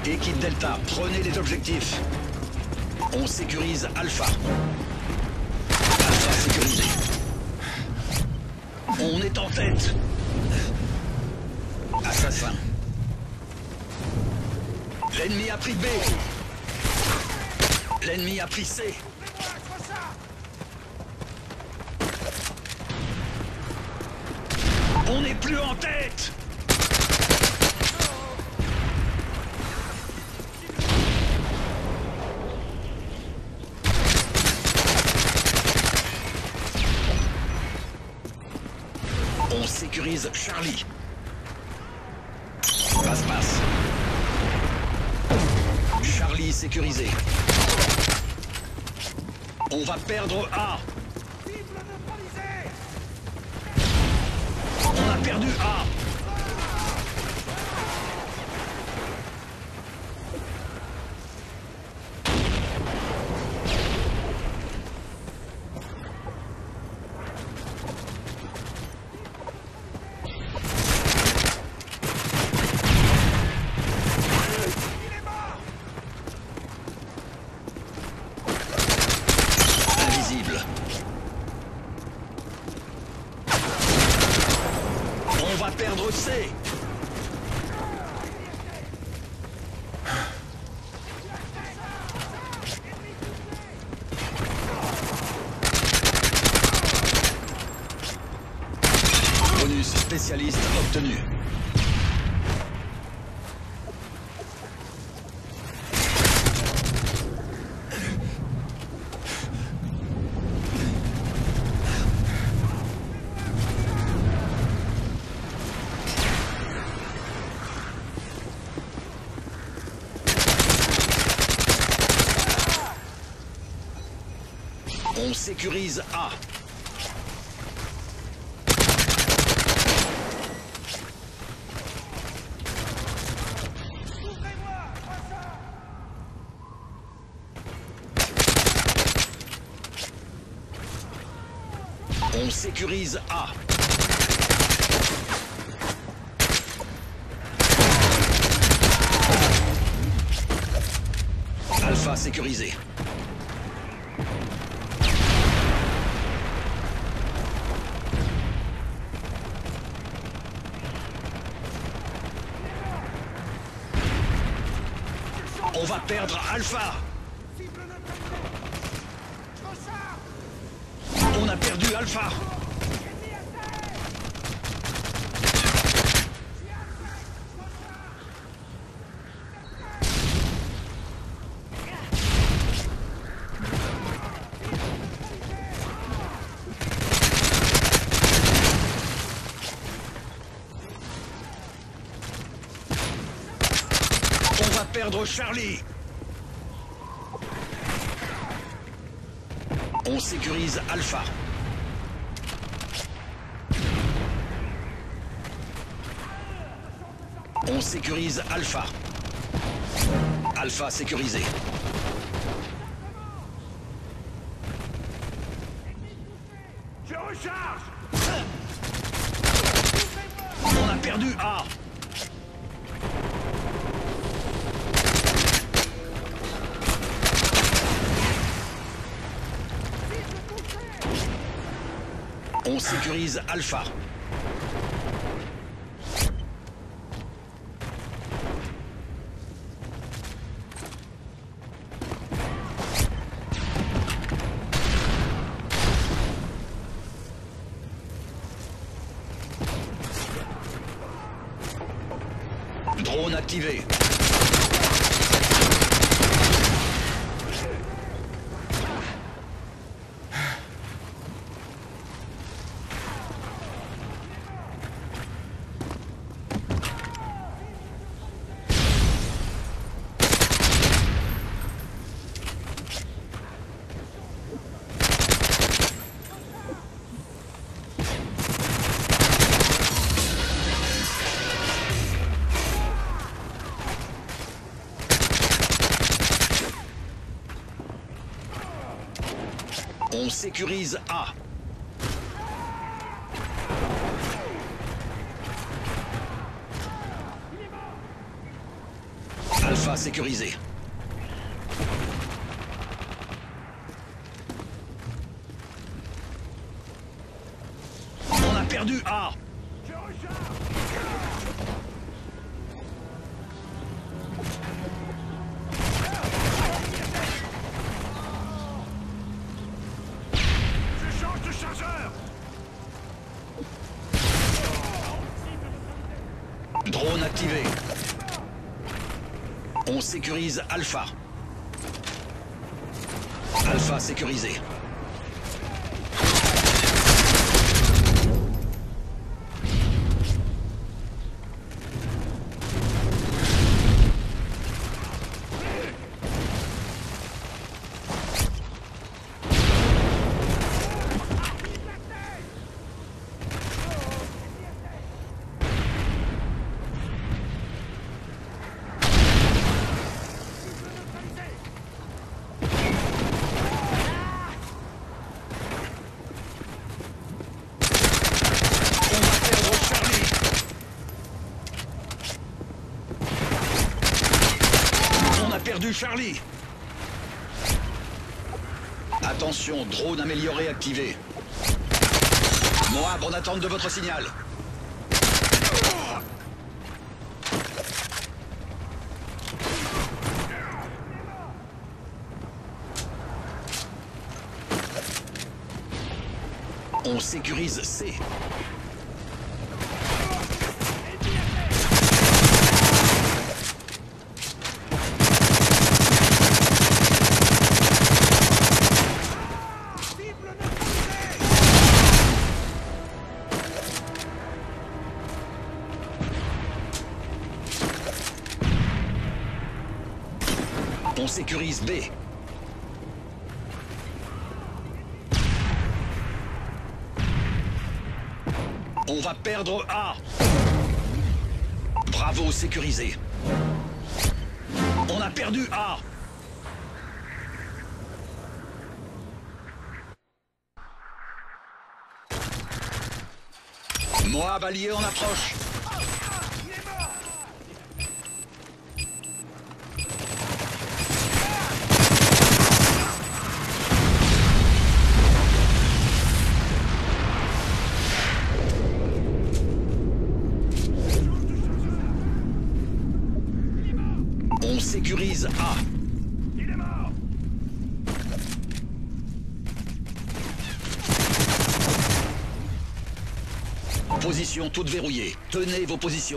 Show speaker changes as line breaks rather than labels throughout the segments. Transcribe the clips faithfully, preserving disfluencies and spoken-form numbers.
Équipe Delta, prenez les objectifs. On sécurise Alpha. Alpha sécurisé. On est en tête. Assassin. L'ennemi a pris B. L'ennemi a pris C. On n'est plus en tête. On sécurise Charlie. Passe-passe. Charlie sécurisé. On va perdre A. On a perdu A. On va perdre C. Bonus spécialiste obtenu. On sécurise A. On sécurise A. Alpha sécurisé. On va perdre Alpha. On a perdu Alpha. On va perdre Charlie. On sécurise Alpha. On sécurise Alpha. Alpha sécurisé.
Je recharge.
On a perdu A. On sécurise Alpha. Drone activé. On sécurise A. Alpha sécurisé. On a perdu A.
Je recharge. Je change de chargeur.
Drone activé. On sécurise Alpha. Alpha sécurisé. Perdu Charlie. Attention, drone amélioré activé. Moab en attente de votre signal. On sécurise C. On sécurise B. On va perdre A. Bravo, sécurisé. On a perdu A. Moab allié en approche. On sécurise A.
Il est mort.
Position toute verrouillée. Tenez vos positions.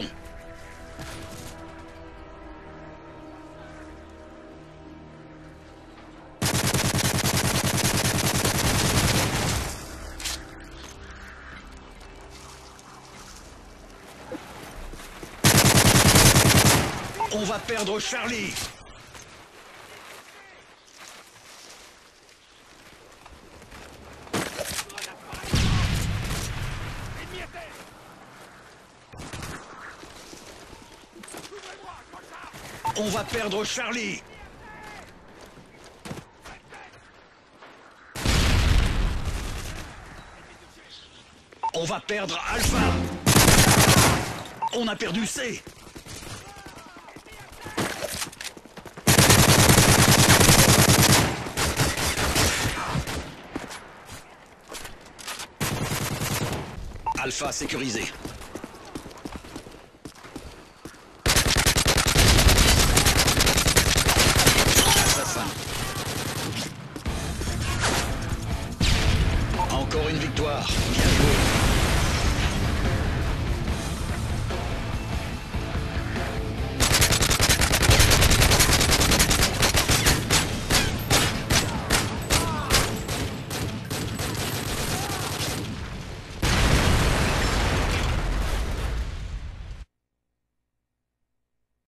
On va perdre Charlie. On va perdre Charlie. On va perdre Alpha. On a perdu C. Alpha sécurisé. Assassin. Encore une victoire. Bien joué.